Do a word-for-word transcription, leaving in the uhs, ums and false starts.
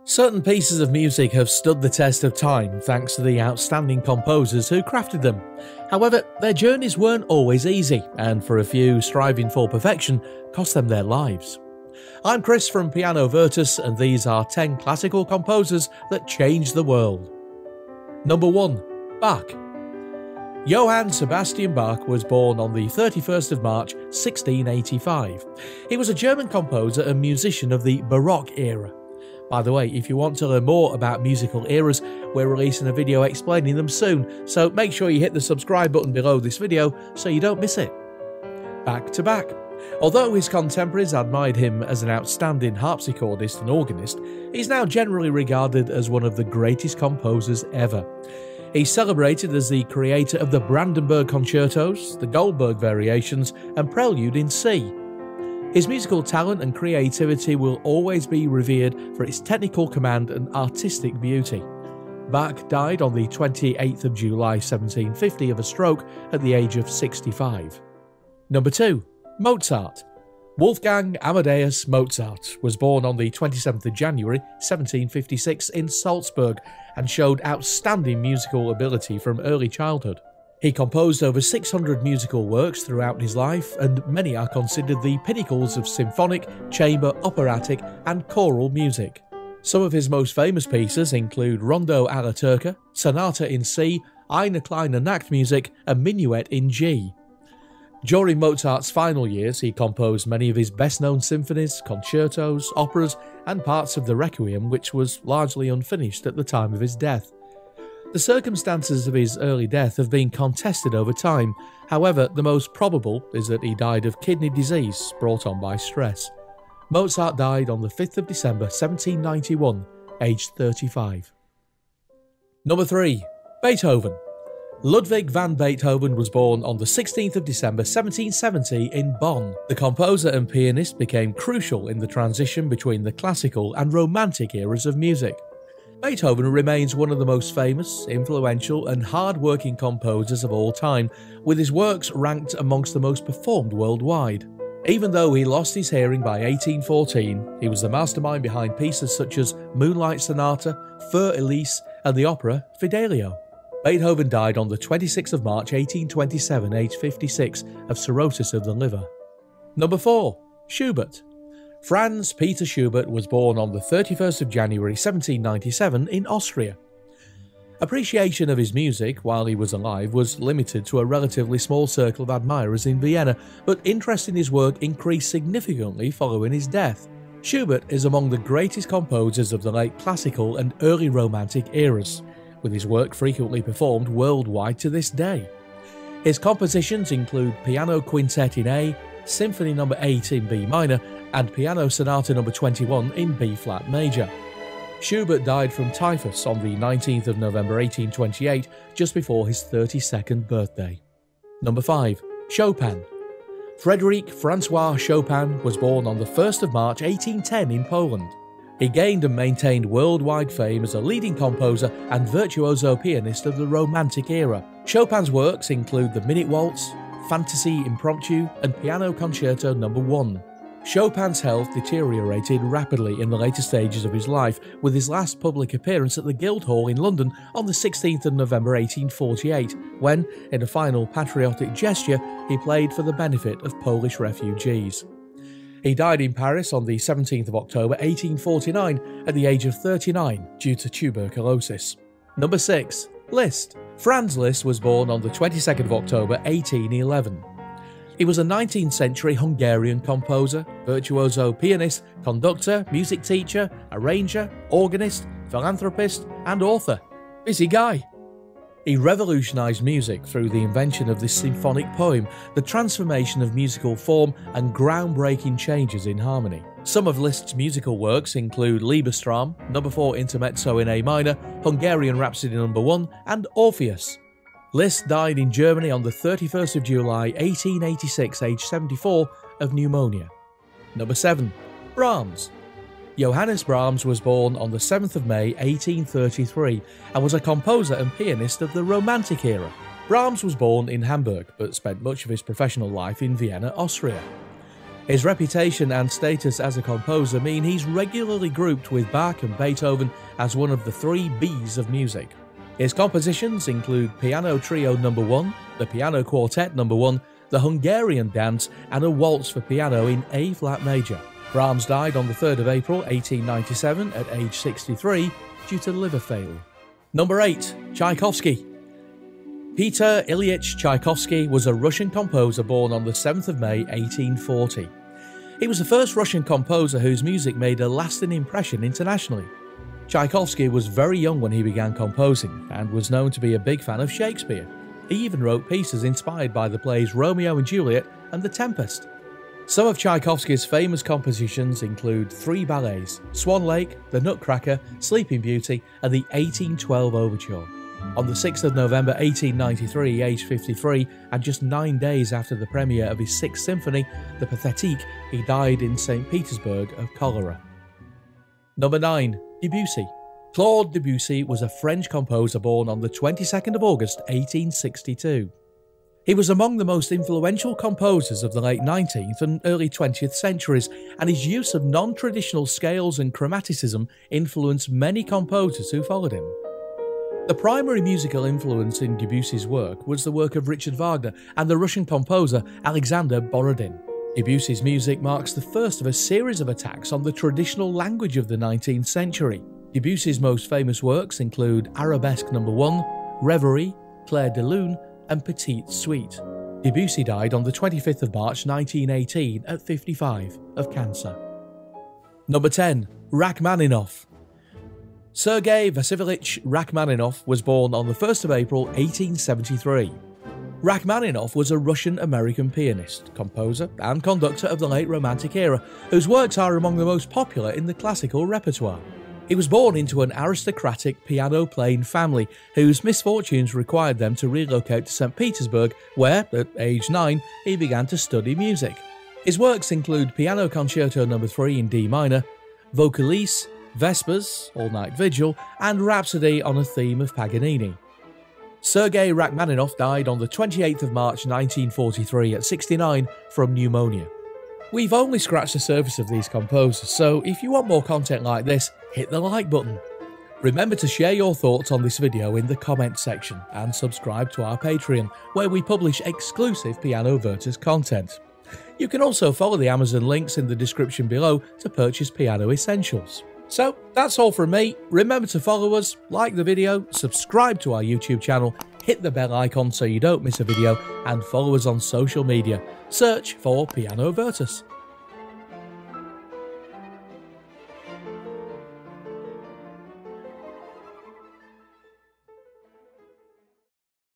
Certain pieces of music have stood the test of time thanks to the outstanding composers who crafted them. However, their journeys weren't always easy, and for a few striving for perfection cost them their lives. I'm Chris from Piano Virtus, and these are ten classical composers that changed the world. Number one. Bach. Johann Sebastian Bach was born on the thirty-first of March sixteen eighty-five. He was a German composer and musician of the Baroque era. By the way, if you want to learn more about musical eras, we're releasing a video explaining them soon, so make sure you hit the subscribe button below this video so you don't miss it. Back to Bach. Although his contemporaries admired him as an outstanding harpsichordist and organist, he's now generally regarded as one of the greatest composers ever. He's celebrated as the creator of the Brandenburg Concertos, the Goldberg Variations, and Prelude in C. His musical talent and creativity will always be revered for its technical command and artistic beauty. Bach died on the twenty-eighth of July seventeen fifty of a stroke at the age of sixty-five. Number two. Mozart. Wolfgang Amadeus Mozart was born on the twenty-seventh of January seventeen fifty-six in Salzburg and showed outstanding musical ability from early childhood. He composed over six hundred musical works throughout his life, and many are considered the pinnacles of symphonic, chamber, operatic and choral music. Some of his most famous pieces include Rondo alla Turca, Sonata in C, Eine kleine Nachtmusik and Minuet in G. During Mozart's final years, he composed many of his best-known symphonies, concertos, operas and parts of the Requiem, which was largely unfinished at the time of his death. The circumstances of his early death have been contested over time. However, the most probable is that he died of kidney disease brought on by stress. Mozart died on the fifth of December seventeen ninety-one, aged thirty-five. Number three. Beethoven. Ludwig van Beethoven was born on the sixteenth of December seventeen seventy in Bonn. The composer and pianist became crucial in the transition between the classical and romantic eras of music. Beethoven remains one of the most famous, influential and hard-working composers of all time, with his works ranked amongst the most performed worldwide. Even though he lost his hearing by eighteen fourteen, he was the mastermind behind pieces such as Moonlight Sonata, Für Elise and the opera Fidelio. Beethoven died on the twenty-sixth of March eighteen twenty-seven, aged fifty-six, of cirrhosis of the liver. Number four. Schubert. Franz Peter Schubert was born on the thirty-first of January seventeen ninety-seven in Austria. Appreciation of his music while he was alive was limited to a relatively small circle of admirers in Vienna, but interest in his work increased significantly following his death. Schubert is among the greatest composers of the late classical and early romantic eras, with his work frequently performed worldwide to this day. His compositions include Piano Quintet in A, Symphony number eight in B minor, and Piano Sonata number twenty-one in B-flat major. Schubert died from typhus on the nineteenth of November eighteen twenty-eight, just before his thirty-second birthday. Number five. Chopin. Frédéric François Chopin was born on the first of March eighteen ten in Poland. He gained and maintained worldwide fame as a leading composer and virtuoso pianist of the Romantic era. Chopin's works include the Minute Waltz, Fantasy Impromptu and Piano Concerto number one. Chopin's health deteriorated rapidly in the later stages of his life, with his last public appearance at the Guildhall in London on the sixteenth of November eighteen forty-eight, when, in a final patriotic gesture, he played for the benefit of Polish refugees. He died in Paris on the seventeenth of October eighteen forty-nine at the age of thirty-nine due to tuberculosis. Number six. Liszt. Franz Liszt was born on the twenty-second of October eighteen eleven. He was a nineteenth century Hungarian composer, virtuoso pianist, conductor, music teacher, arranger, organist, philanthropist and author. Busy guy. He revolutionized music through the invention of this symphonic poem, the transformation of musical form and groundbreaking changes in harmony. Some of Liszt's musical works include Liebestraum, number four Intermezzo in A minor, Hungarian Rhapsody number one and Orpheus. Liszt died in Germany on the thirty-first of July eighteen eighty-six, aged seventy-four, of pneumonia. Number seven. Brahms. Johannes Brahms was born on the seventh of May eighteen thirty-three and was a composer and pianist of the Romantic era. Brahms was born in Hamburg but spent much of his professional life in Vienna, Austria. His reputation and status as a composer mean he's regularly grouped with Bach and Beethoven as one of the three B's of music. His compositions include Piano Trio number one, the Piano Quartet number one, the Hungarian Dance, and a waltz for piano in A-flat major. Brahms died on the third of April eighteen ninety-seven at age sixty-three due to liver failure. Number eight. Tchaikovsky. Peter Ilyich Tchaikovsky was a Russian composer born on the seventh of May eighteen forty. He was the first Russian composer whose music made a lasting impression internationally. Tchaikovsky was very young when he began composing and was known to be a big fan of Shakespeare. He even wrote pieces inspired by the plays Romeo and Juliet and The Tempest. Some of Tchaikovsky's famous compositions include three ballets: Swan Lake, The Nutcracker, Sleeping Beauty, and the eighteen twelve Overture. On the sixth of November eighteen ninety-three, aged fifty-three, and just nine days after the premiere of his Sixth Symphony, the Pathétique, he died in Saint Petersburg of cholera. Number nine. Debussy. Claude Debussy was a French composer born on the twenty-second of August eighteen sixty-two. He was among the most influential composers of the late nineteenth and early twentieth centuries, and his use of non-traditional scales and chromaticism influenced many composers who followed him. The primary musical influence in Debussy's work was the work of Richard Wagner and the Russian composer Alexander Borodin. Debussy's music marks the first of a series of attacks on the traditional language of the nineteenth century. Debussy's most famous works include Arabesque number one, Reverie, Clair de Lune, and Petite Suite. Debussy died on the twenty-fifth of March nineteen eighteen at fifty-five of cancer. Number ten. Rachmaninoff. Sergei Vasilyevich Rachmaninoff was born on the first of April eighteen seventy-three. Rachmaninoff was a Russian-American pianist, composer, and conductor of the late Romantic era, whose works are among the most popular in the classical repertoire. He was born into an aristocratic piano-playing family whose misfortunes required them to relocate to Saint Petersburg, where, at age nine, he began to study music. His works include Piano Concerto number three in D minor, Vocalise, Vespers, All-Night Vigil, and Rhapsody on a theme of Paganini. Sergei Rachmaninoff died on the twenty-eighth of March nineteen forty-three at sixty-nine from pneumonia. We've only scratched the surface of these composers, so if you want more content like this, hit the like button. Remember to share your thoughts on this video in the comment section and subscribe to our Patreon, where we publish exclusive Piano Virtus content. You can also follow the Amazon links in the description below to purchase piano essentials. So that's all from me. Remember to follow us, like the video, subscribe to our YouTube channel, hit the bell icon so you don't miss a video, and follow us on social media. Search for Piano Virtus.